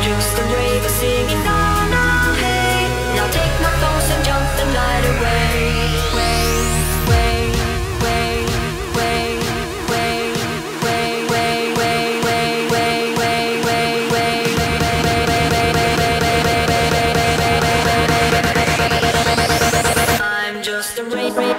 just a raver singing no, no, hey. Now take my thoughts and jump the night away. I'm just a raver.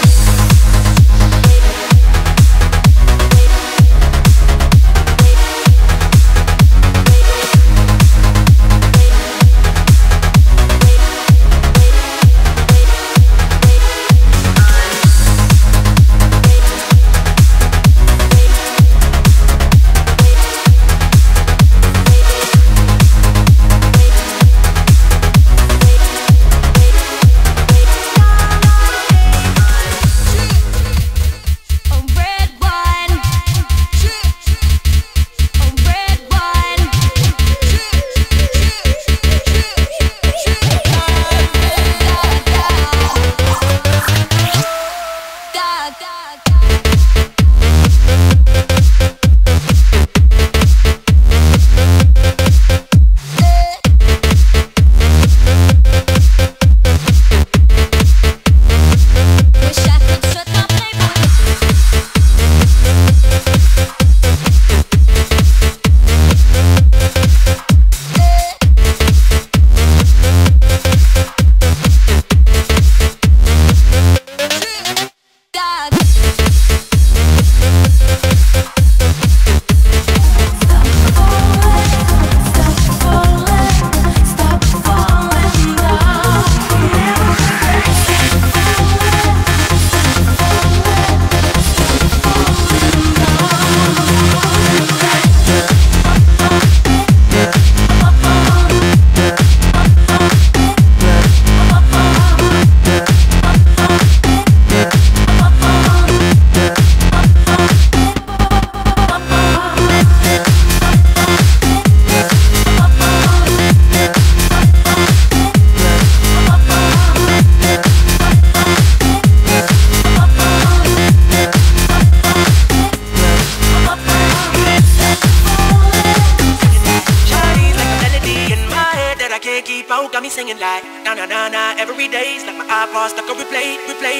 Singing like na na na na every day's like my iPod stuck on replay.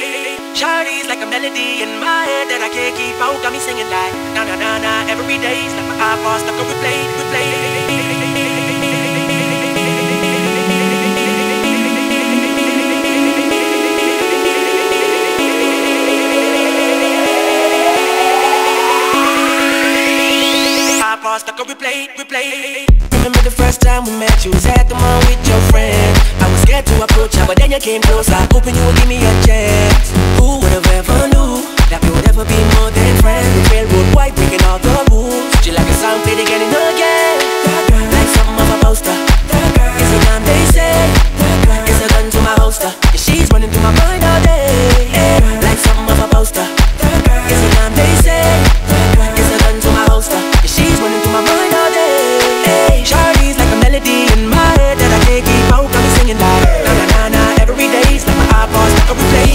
Shawty's like a melody in my head that I can't keep out. Got me singing like na na na na every day's like my iPod stuck on replay. iPod stuck on replay. Remember the first time we met, you was at the mall with your friend. I was scared to approach her, but then you came closer, hoping you would give me a chance. Who would have ever knew that we would ever be more than friends? The railroad white, breaking all the rules. She like a song played again and again. Like something off a poster. It's a damn they say. It's a gun to my holster. And she's running through my mind all day. Like something off a poster. It's a damn they say. It's a gun to my holster. And she's running through my mind all day. Shawty's like a melody in my head that I can't keep out. Got me singing like na na na na every day's like my iPod stuck on replay.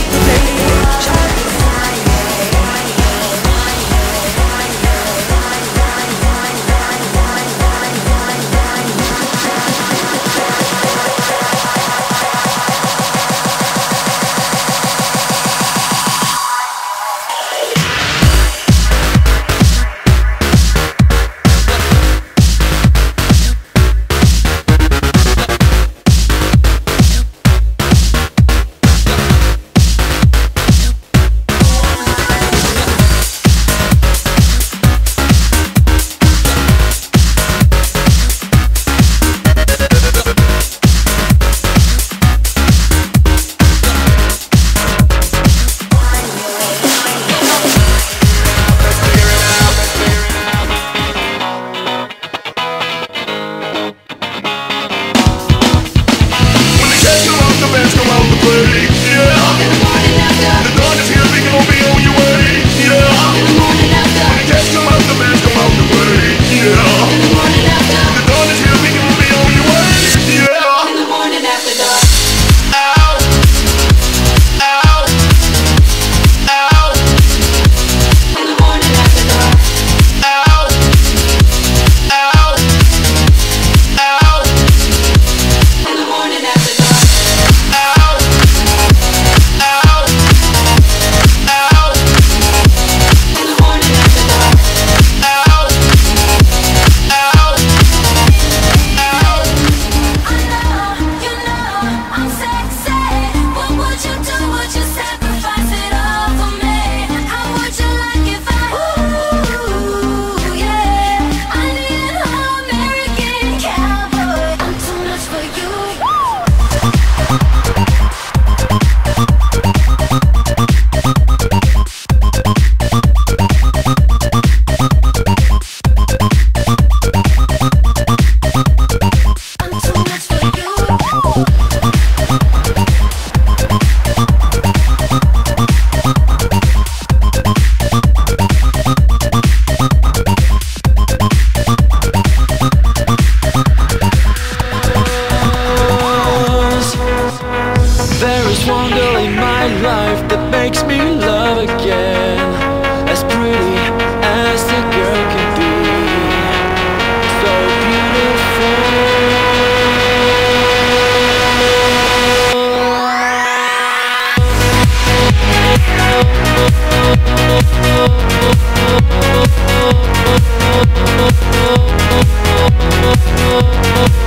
Oh,